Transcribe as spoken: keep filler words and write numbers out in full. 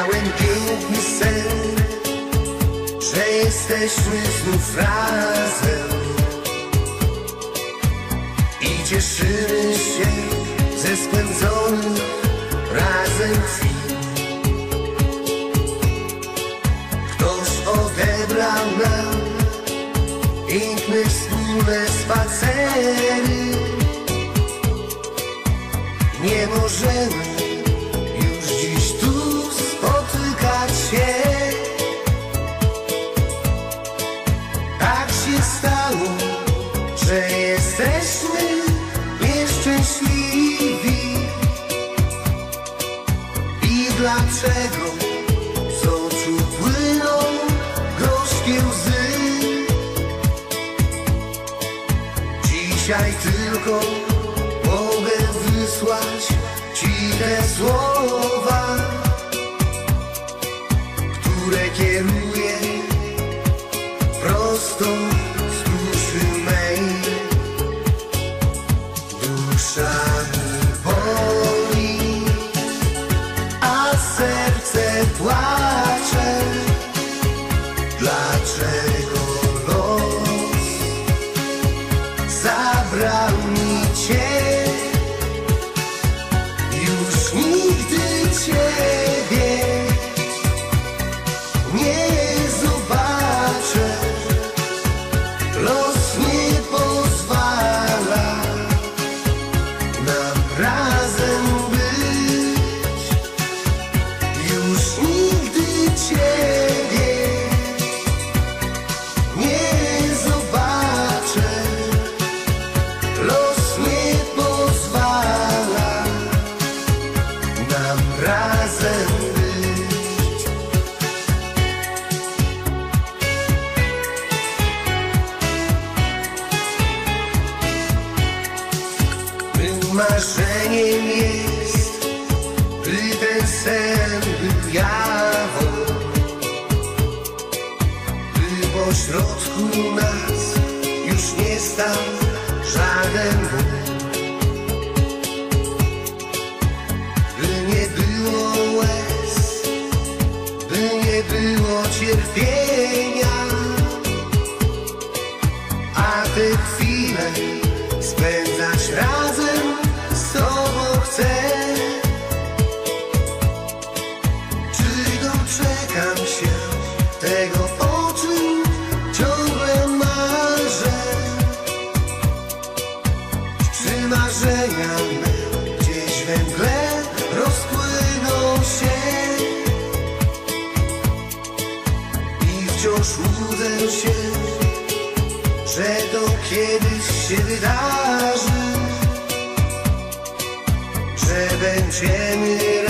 Miałem piękny sen, że jesteśmy znów razem i cieszymy się ze spędzonych razem chwil. Ktoś odebrał nam piękne wspólne spacery. Nie możemy już dziś tu spotykać się. Tak się stało, że jesteśmy nieszczęśliwi. I dlaczego z oczu płyną gorzkie łzy? Dzisiaj tylko mogę wysłać ci te słowa, które kieruję prosto z duszy mej. Dusza mi boli, a serce płacze. Dlaczego los zabrał mi cię? Już nigdy ciebie nie zobaczę. Los nie pozwala nam razem być. Już nigdy ciebie nie zobaczę. Los nie pozwala nam razem być. Mym marzeniem jest, by ten sen był jawą, by pośrodku nas już nie stał żaden ból, by nie było łez, by nie było cierpienia, a te chwile spędzać razem z tobą chcę. Czy doczekam się tego, o czym ciągle marzę? Czy marzenia me gdzieś we mgle rozpłyną się i wciąż łudzę się, że to kiedyś się wydarzy, że będziemy